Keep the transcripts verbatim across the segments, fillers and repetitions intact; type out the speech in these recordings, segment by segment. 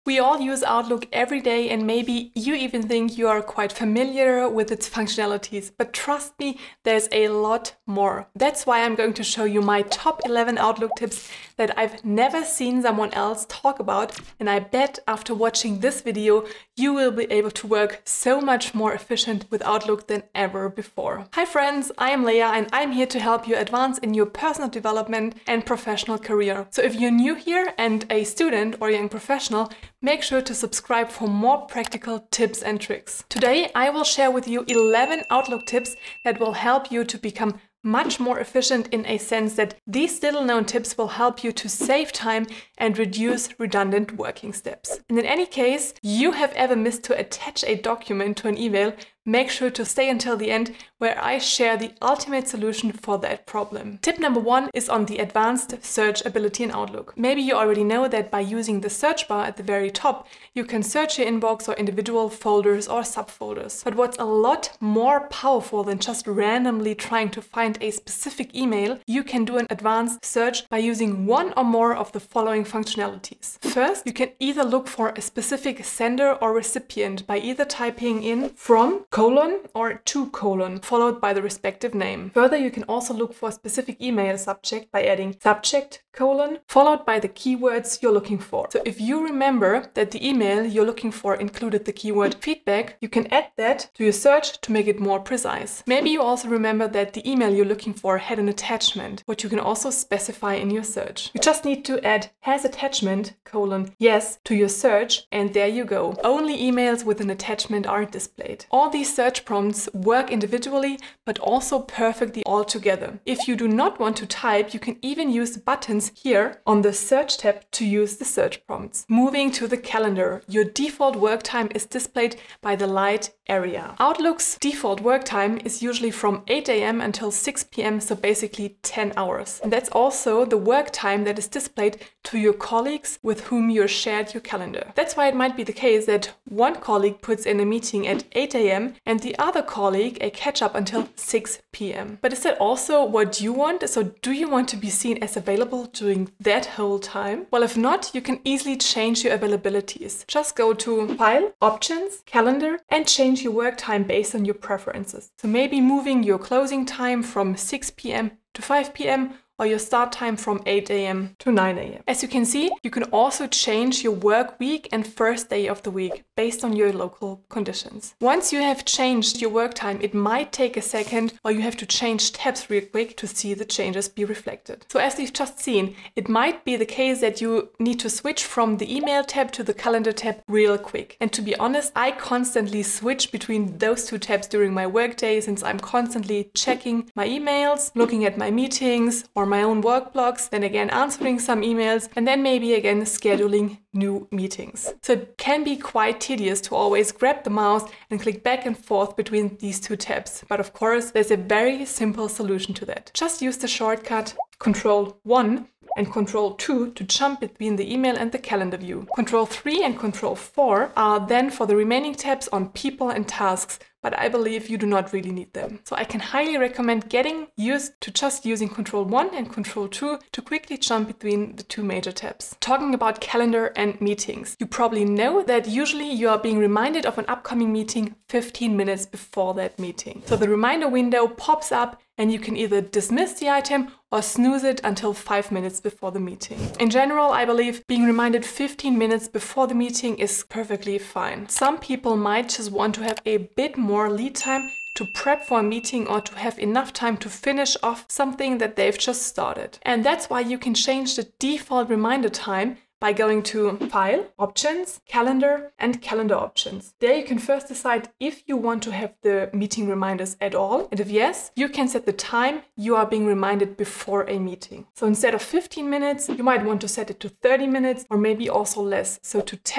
We all use Outlook every day, and maybe you even think you are quite familiar with its functionalities, but trust me, there's a lot more. That's why I'm going to show you my top eleven Outlook tips that I've never seen someone else talk about, and I bet after watching this video you will be able to work so much more efficient with Outlook than ever before. Hi friends, I am Leah and I'm here to help you advance in your personal development and professional career. So if you're new here and a student or young professional, make sure to subscribe for more practical tips and tricks. Today I will share with you eleven Outlook tips that will help you to become much more efficient, in a sense that these little known tips will help you to save time and reduce redundant working steps. And in any case you have ever missed to attach a document to an email, make sure to stay until the end, where I share the ultimate solution for that problem. Tip number one is on the advanced search ability in Outlook. Maybe you already know that by using the search bar at the very top, you can search your inbox or individual folders or subfolders. But what's a lot more powerful than just randomly trying to find a specific email, you can do an advanced search by using one or more of the following functionalities. First, you can either look for a specific sender or recipient by either typing in from colon or to colon, followed by the respective name. Further, you can also look for a specific email subject by adding subject colon, followed by the keywords you're looking for. So if you remember that the email you're looking for included the keyword feedback, you can add that to your search to make it more precise. Maybe you also remember that the email you're looking for had an attachment, which you can also specify in your search. You just need to add has attachment colon yes to your search, and there you go. Only emails with an attachment are displayed. All these search prompts work individually, but also perfectly all together. If you do not want to type, you can even use the buttons here on the search tab to use the search prompts. Moving to the calendar, your default work time is displayed by the light area. Outlook's default work time is usually from eight A M until six P M, so basically ten hours. And that's also the work time that is displayed to your colleagues with whom you shared your calendar. That's why it might be the case that one colleague puts in a meeting at eight A M and the other colleague a catch-up until six P M But is that also what you want? So do you want to be seen as available during that whole time? Well, if not, you can easily change your availabilities. Just go to File, Options, Calendar, and change your work time based on your preferences. So maybe moving your closing time from six P M to five P M or your start time from eight A M to nine A M As you can see, you can also change your work week and first day of the week based on your local conditions. Once you have changed your work time, it might take a second, or you have to change tabs real quick to see the changes be reflected. So as we've just seen, it might be the case that you need to switch from the email tab to the calendar tab real quick. And to be honest, I constantly switch between those two tabs during my workday, since I'm constantly checking my emails, looking at my meetings or my own work blocks, then again answering some emails, and then maybe again scheduling new meetings. So it can be quite tedious to always grab the mouse and click back and forth between these two tabs. But of course, there's a very simple solution to that. Just use the shortcut control one and control two to jump between the email and the calendar view. control three and control four are then for the remaining tabs on people and tasks, but I believe you do not really need them. So I can highly recommend getting used to just using control one and control two to quickly jump between the two major tabs. Talking about calendar and meetings, you probably know that usually you are being reminded of an upcoming meeting fifteen minutes before that meeting. So the reminder window pops up and you can either dismiss the item or snooze it until five minutes before the meeting. In general, I believe being reminded fifteen minutes before the meeting is perfectly fine. Some people might just want to have a bit more lead time to prep for a meeting or to have enough time to finish off something that they've just started. And that's why you can change the default reminder time by going to File, Options, Calendar, and Calendar Options. There you can first decide if you want to have the meeting reminders at all, and if yes, you can set the time you are being reminded before a meeting. So instead of fifteen minutes, you might want to set it to thirty minutes or maybe also less, so to ten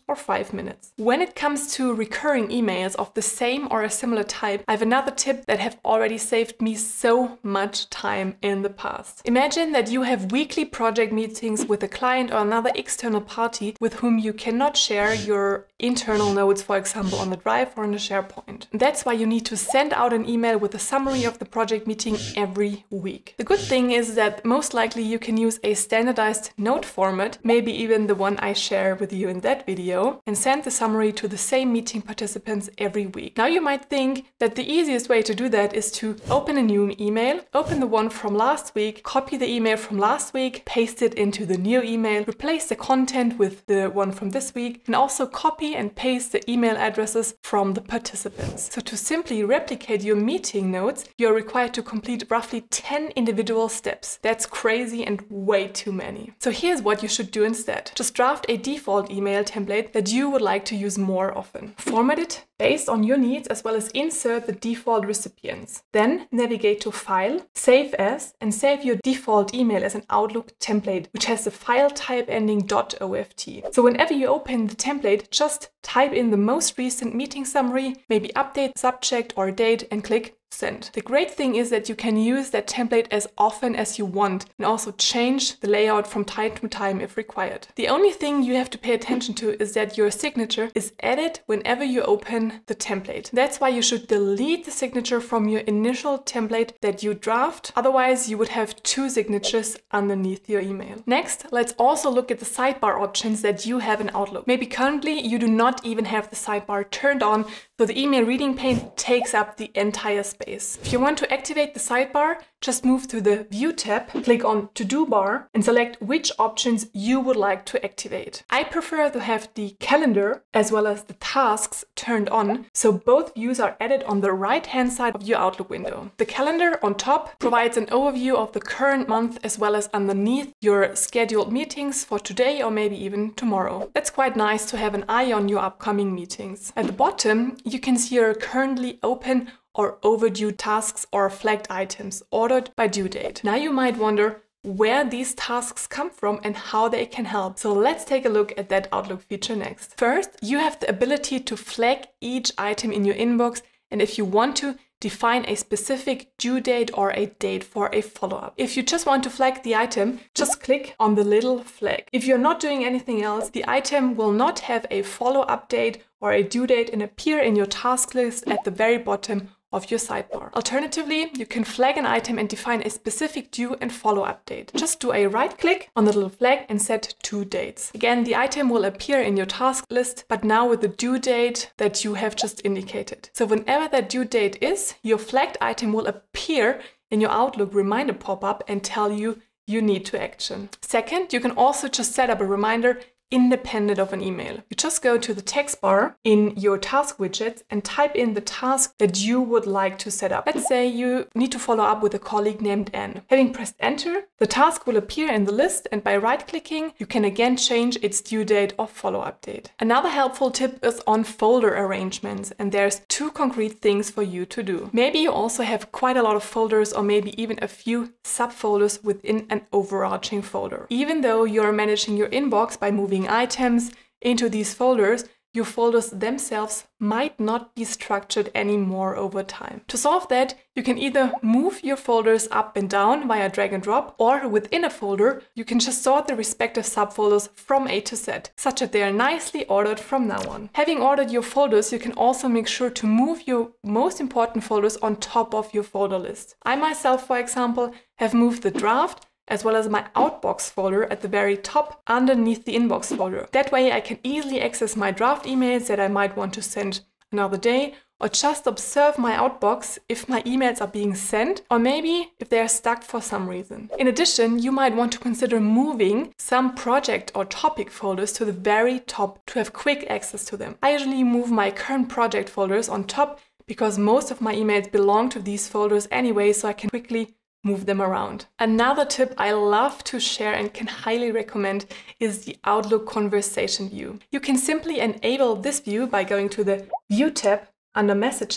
or five minutes. When it comes to recurring emails of the same or a similar type, I have another tip that have already saved me so much time in the past. Imagine that you have weekly project meetings with a client or another external party with whom you cannot share your internal notes, for example, on the Drive or on the SharePoint. That's why you need to send out an email with a summary of the project meeting every week. The good thing is that most likely you can use a standardized note format, maybe even the one I share with you in that video, and send the summary to the same meeting participants every week. Now you might think that the easiest way to do that is to open a new email, open the one from last week, copy the email from last week, paste it into the new email, replace the content with the one from this week, and also copy and paste the email addresses from the participants. So to simply replicate your meeting notes, you're required to complete roughly ten individual steps. That's crazy and way too many. So here's what you should do instead. Just draft a default email template that you would like to use more often. Format it based on your needs as well as insert the default recipients. Then navigate to File, Save As, and save your default email as an Outlook template, which has the file type ending .oft. So whenever you open the template, just type in the most recent meeting summary, maybe update subject or date, and click Send. The great thing is that you can use that template as often as you want and also change the layout from time to time if required. The only thing you have to pay attention to is that your signature is added whenever you open the template. That's why you should delete the signature from your initial template that you draft. Otherwise, you would have two signatures underneath your email. Next, let's also look at the sidebar options that you have in Outlook. Maybe currently you do not even have the sidebar turned on, so the email reading pane takes up the entire space. If you want to activate the sidebar, just move to the View tab, click on To Do bar, and select which options you would like to activate. I prefer to have the calendar as well as the tasks turned on, so both views are added on the right-hand side of your Outlook window. The calendar on top provides an overview of the current month as well as underneath your scheduled meetings for today or maybe even tomorrow. That's quite nice to have an eye on your upcoming meetings. At the bottom, you can see your currently open or overdue tasks or flagged items ordered by due date. Now you might wonder where these tasks come from and how they can help. So let's take a look at that Outlook feature next. First, you have the ability to flag each item in your inbox, and if you want to, define a specific due date or a date for a follow-up. If you just want to flag the item, just click on the little flag. If you're not doing anything else, the item will not have a follow-up date or a due date and appear in your task list at the very bottom of your sidebar. Alternatively, you can flag an item and define a specific due and follow-up date. Just do a right-click on the little flag and set two dates. Again, the item will appear in your task list, but now with the due date that you have just indicated. So whenever that due date is, your flagged item will appear in your Outlook reminder pop-up and tell you you need to action. Second, you can also just set up a reminder independent of an email. You just go to the text bar in your task widgets and type in the task that you would like to set up. Let's say you need to follow up with a colleague named Anne. Having pressed enter, the task will appear in the list, and by right-clicking, you can again change its due date or follow-up date. Another helpful tip is on folder arrangements, and there's two concrete things for you to do. Maybe you also have quite a lot of folders or maybe even a few subfolders within an overarching folder. Even though you're managing your inbox by moving items into these folders, your folders themselves might not be structured anymore over time. To solve that, you can either move your folders up and down via drag and drop, or within a folder, you can just sort the respective subfolders from A to Z, such that they are nicely ordered from now on. Having ordered your folders, you can also make sure to move your most important folders on top of your folder list. I myself, for example, have moved the draft as well as my Outbox folder at the very top underneath the Inbox folder. That way I can easily access my draft emails that I might want to send another day, or just observe my Outbox if my emails are being sent, or maybe if they are stuck for some reason. In addition, you might want to consider moving some project or topic folders to the very top to have quick access to them. I usually move my current project folders on top because most of my emails belong to these folders anyway, so I can quickly move them around. Another tip I love to share and can highly recommend is the Outlook conversation view. You can simply enable this view by going to the View tab under Messages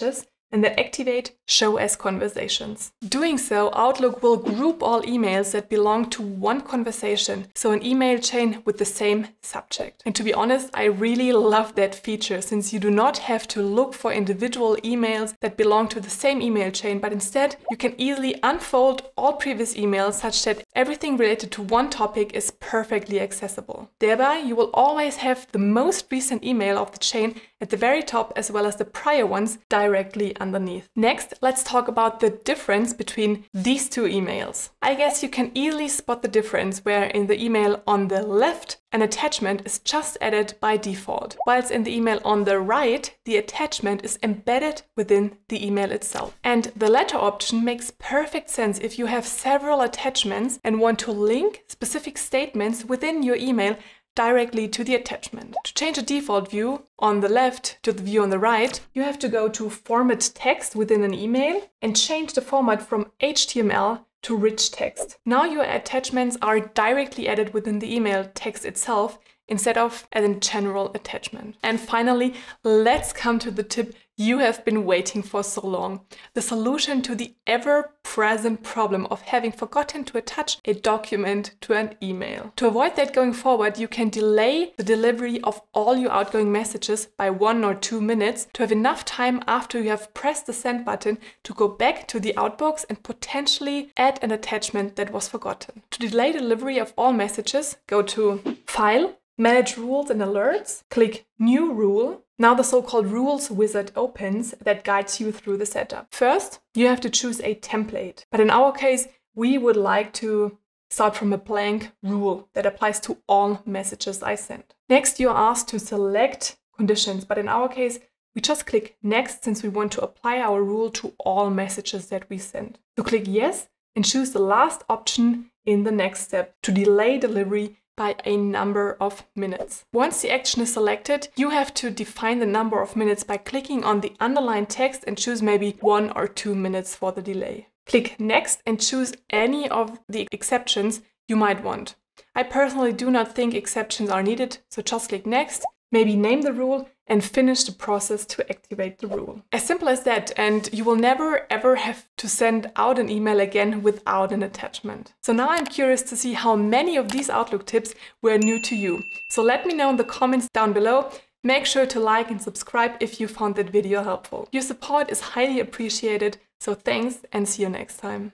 and then activate Show as Conversations. Doing so, Outlook will group all emails that belong to one conversation, so an email chain with the same subject. And to be honest, I really love that feature, since you do not have to look for individual emails that belong to the same email chain, but instead you can easily unfold all previous emails such that everything related to one topic is perfectly accessible. Thereby, you will always have the most recent email of the chain at the very top, as well as the prior ones directly underneath. Next, let's talk about the difference between these two emails. I guess you can easily spot the difference where in the email on the left, an attachment is just added by default, whilst in the email on the right, the attachment is embedded within the email itself. And the latter option makes perfect sense if you have several attachments and want to link specific statements within your email directly to the attachment. To change a default view on the left to the view on the right, you have to go to Format Text within an email and change the format from H T M L to rich text. Now your attachments are directly added within the email text itself instead of as a general attachment. And finally, let's come to the tip you have been waiting for so long. The solution to the ever-present problem of having forgotten to attach a document to an email. To avoid that going forward, you can delay the delivery of all your outgoing messages by one or two minutes to have enough time after you have pressed the send button to go back to the outbox and potentially add an attachment that was forgotten. To delay delivery of all messages, go to File, Manage Rules and Alerts, click New Rule. Now the so-called Rules wizard opens that guides you through the setup. First, you have to choose a template. But in our case, we would like to start from a blank rule that applies to all messages I send. Next, you're asked to select conditions. But in our case, we just click Next since we want to apply our rule to all messages that we send. So click Yes and choose the last option in the next step to delay delivery by a number of minutes. Once the action is selected, you have to define the number of minutes by clicking on the underlined text and choose maybe one or two minutes for the delay. Click Next and choose any of the exceptions you might want. I personally do not think exceptions are needed, so just click Next, maybe name the rule, and finish the process to activate the rule. As simple as that, and you will never ever have to send out an email again without an attachment. So now I'm curious to see how many of these Outlook tips were new to you. So let me know in the comments down below. Make sure to like and subscribe if you found that video helpful. Your support is highly appreciated, so thanks and see you next time.